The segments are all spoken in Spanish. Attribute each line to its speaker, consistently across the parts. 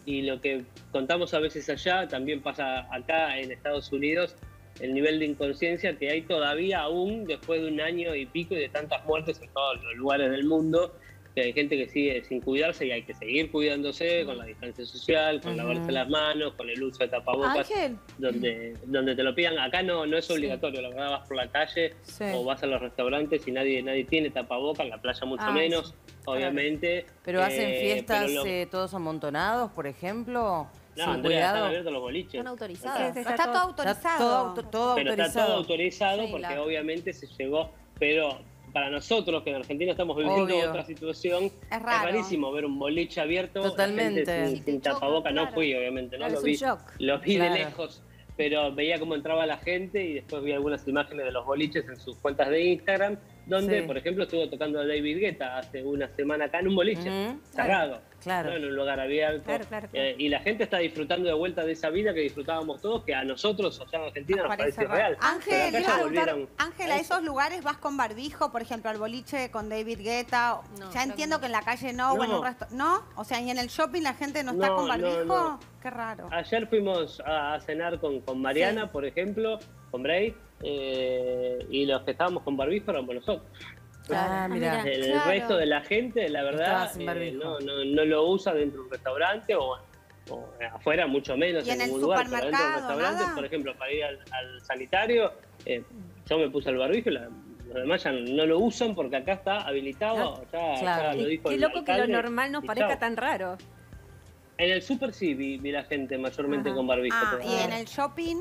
Speaker 1: y lo que contamos a veces allá también pasa acá en Estados Unidos, el nivel de inconsciencia que hay todavía aún después de un año y pico y de tantas muertes en todos los lugares del mundo, que hay gente que sigue sin cuidarse y hay que seguir cuidándose con la distancia social, con lavarse las manos, con el uso de tapabocas,
Speaker 2: Ángel.
Speaker 1: donde te lo pidan. Acá no es obligatorio, la verdad, vas por la calle o vas a los restaurantes y nadie tiene tapabocas, en la playa mucho menos, obviamente.
Speaker 3: ¿Pero hacen fiestas
Speaker 1: pero
Speaker 3: todos amontonados, por ejemplo?
Speaker 1: no,
Speaker 3: sin
Speaker 1: Andrea, están
Speaker 3: cuidado.
Speaker 1: abiertos los boliches.
Speaker 4: Están autorizadas.
Speaker 2: Está todo autorizado.
Speaker 3: Todo
Speaker 1: Pero
Speaker 3: autorizado.
Speaker 1: está todo autorizado
Speaker 4: Sí,
Speaker 1: porque
Speaker 4: claro.
Speaker 1: obviamente se llegó, pero para nosotros que en Argentina estamos viviendo
Speaker 3: Obvio.
Speaker 1: otra situación,
Speaker 2: Es raro.
Speaker 1: rarísimo ver un boliche abierto,
Speaker 3: Totalmente.
Speaker 1: gente
Speaker 3: Sí,
Speaker 1: sin tapaboca. No fui, obviamente, ¿no?
Speaker 4: Claro, es un shock.
Speaker 1: Lo vi
Speaker 3: Claro.
Speaker 1: de lejos, pero veía cómo entraba la gente y después vi algunas imágenes de los boliches en sus cuentas de Instagram, donde,
Speaker 3: Sí.
Speaker 1: por ejemplo, estuvo tocando a David Guetta hace una semana acá en un boliche, cerrado,
Speaker 3: Claro.
Speaker 1: ¿no? En un lugar abierto.
Speaker 2: Claro.
Speaker 1: Y la gente está disfrutando de vuelta de esa vida que disfrutábamos todos, que a nosotros allá en Argentina nos
Speaker 2: Parece
Speaker 1: parece
Speaker 2: raro.
Speaker 1: real.
Speaker 2: Ángel,
Speaker 1: Pero acá
Speaker 2: le
Speaker 1: ya
Speaker 2: iba a preguntar,
Speaker 1: volvieron
Speaker 2: Ángel, ¿a esos lugares vas con barbijo? Por ejemplo, al boliche con David Guetta.
Speaker 4: No,
Speaker 2: Ya
Speaker 4: creo
Speaker 2: entiendo
Speaker 4: que
Speaker 2: que en la calle no, o en un resto. ¿No? O sea, ¿y en el shopping la gente no está
Speaker 1: No,
Speaker 2: con
Speaker 1: no,
Speaker 2: barbijo?
Speaker 1: no.
Speaker 2: Qué raro.
Speaker 1: Ayer fuimos a cenar con Mariana, por ejemplo, con Bray, y los que estábamos con barbijo éramos nosotros.
Speaker 3: Ah, mira.
Speaker 4: mira.
Speaker 1: El
Speaker 4: Claro.
Speaker 1: resto de la gente, la
Speaker 3: Estaba
Speaker 1: verdad,
Speaker 3: sin barbijo.
Speaker 1: no lo usa dentro de un restaurante o afuera, mucho menos
Speaker 2: ¿Y en el
Speaker 1: ningún lugar. Pero dentro de un
Speaker 2: supermercado,
Speaker 1: restaurante,
Speaker 2: nada?
Speaker 1: por ejemplo, para ir al sanitario, yo me puse el barbijo y los demás ya no lo usan porque acá está habilitado. Ya
Speaker 3: Claro.
Speaker 1: lo dijo
Speaker 4: Qué
Speaker 1: el
Speaker 4: loco que lo
Speaker 1: alcalde,
Speaker 4: normal nos
Speaker 1: y
Speaker 4: parezca
Speaker 1: chao.
Speaker 4: tan raro.
Speaker 1: En el súper sí vi la gente mayormente con barbijo.
Speaker 2: Ah,
Speaker 1: pero-
Speaker 2: y en el shopping,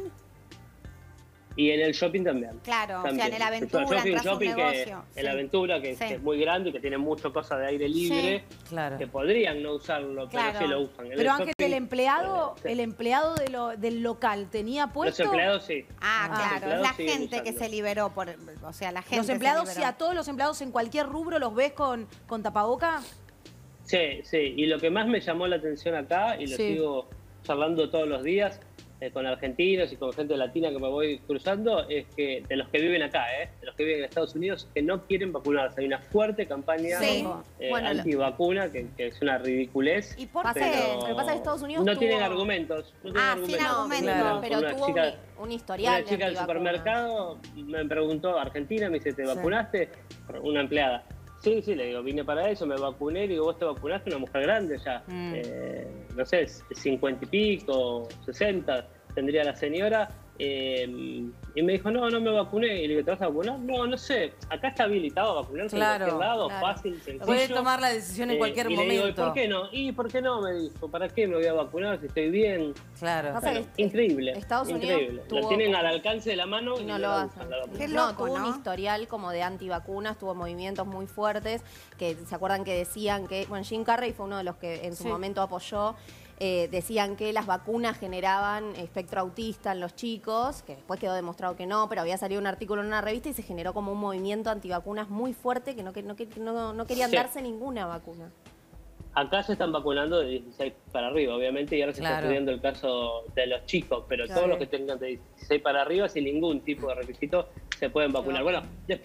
Speaker 1: Y en el shopping también.
Speaker 2: claro,
Speaker 1: También.
Speaker 2: o sea, en el Aventura
Speaker 1: Yo fui a un
Speaker 2: entras a un
Speaker 1: shopping
Speaker 2: negocio.
Speaker 1: que, el Aventura, que es muy grande y que tiene mucho cosa de aire libre,
Speaker 3: Claro.
Speaker 1: que podrían no usarlo,
Speaker 2: Claro.
Speaker 1: pero sí lo usan. En
Speaker 5: Pero
Speaker 1: el
Speaker 5: Ángel,
Speaker 1: shopping,
Speaker 5: el empleado,
Speaker 1: sí.
Speaker 5: el empleado del local, ¿tenía puesto?
Speaker 1: Los empleados sí.
Speaker 2: Ah,
Speaker 1: Los
Speaker 2: claro, es
Speaker 1: empleados
Speaker 2: la
Speaker 1: siguen
Speaker 2: gente que
Speaker 1: usando.
Speaker 2: se liberó por, o sea, la gente
Speaker 5: Los empleados,
Speaker 2: se
Speaker 5: sí,
Speaker 2: liberó.
Speaker 5: a todos los empleados en cualquier rubro los ves con tapaboca.
Speaker 1: Sí, sí. Y lo que más me llamó la atención acá, y lo
Speaker 5: Sí.
Speaker 1: sigo charlando todos los días con argentinos y con gente latina que me voy cruzando, es que de los que viven acá, de los que viven en Estados Unidos, que no quieren vacunarse. Hay una fuerte campaña
Speaker 2: Sí.
Speaker 4: Bueno,
Speaker 1: antivacuna, que es una ridiculez.
Speaker 2: ¿Y por
Speaker 4: Pasa
Speaker 2: qué?
Speaker 4: que- lo que pasa es que Estados Unidos
Speaker 1: no
Speaker 4: tuvo-
Speaker 1: tienen argumentos. No tienen
Speaker 2: Ah, sin argumentos.
Speaker 3: Claro.
Speaker 4: pero
Speaker 1: Una
Speaker 4: tuvo
Speaker 1: chica-
Speaker 4: un historial
Speaker 1: Una chica
Speaker 4: de
Speaker 1: del
Speaker 4: antivacunas.
Speaker 1: supermercado me preguntó, Argentina, me dice, ¿te vacunaste? Una empleada. Sí, le digo, vine para eso, me vacuné, le digo, ¿vos te vacunaste? Una mujer grande ya, no sé, 50 y pico, 60, tendría la señora. Y me dijo, no me vacuné. Y le digo, ¿te vas a vacunar? No sé, acá está habilitado a vacunarse
Speaker 3: Claro,
Speaker 1: en cualquier lado,
Speaker 4: claro.
Speaker 1: fácil, sencillo.
Speaker 3: Puede tomar la decisión en cualquier
Speaker 1: y le digo,
Speaker 3: momento.
Speaker 1: ¿y por qué no? ¿Y por qué no? Me dijo, ¿para qué me voy a vacunar si estoy bien?
Speaker 3: Claro.
Speaker 4: Pasa
Speaker 1: Bueno,
Speaker 4: que
Speaker 1: increíble,
Speaker 4: Estados Unidos
Speaker 1: increíble.
Speaker 4: tuvo
Speaker 1: La tienen
Speaker 4: como-
Speaker 1: al alcance de la mano
Speaker 4: y
Speaker 1: y
Speaker 4: no
Speaker 1: no
Speaker 4: lo
Speaker 1: la
Speaker 4: hacen.
Speaker 1: usan, la vacuna.
Speaker 2: Qué
Speaker 4: No,
Speaker 2: loco,
Speaker 4: tuvo un
Speaker 2: ¿no?
Speaker 4: historial como de antivacunas, tuvo movimientos muy fuertes, que se acuerdan que decían que, bueno, Jim Carrey fue uno de los que en su momento apoyó, decían que las vacunas generaban espectro autista en los chicos, que después quedó demostrado que no, pero había salido un artículo en una revista y se generó como un movimiento antivacunas muy fuerte que no querían
Speaker 1: Sí.
Speaker 4: darse ninguna vacuna.
Speaker 1: Acá se están vacunando de 16 para arriba, obviamente, y ahora se está
Speaker 3: Claro.
Speaker 1: estudiando el caso de los chicos, pero
Speaker 4: Claro.
Speaker 1: todos los que tengan de 16 para arriba, sin ningún tipo de requisito, se pueden vacunar. Bueno, después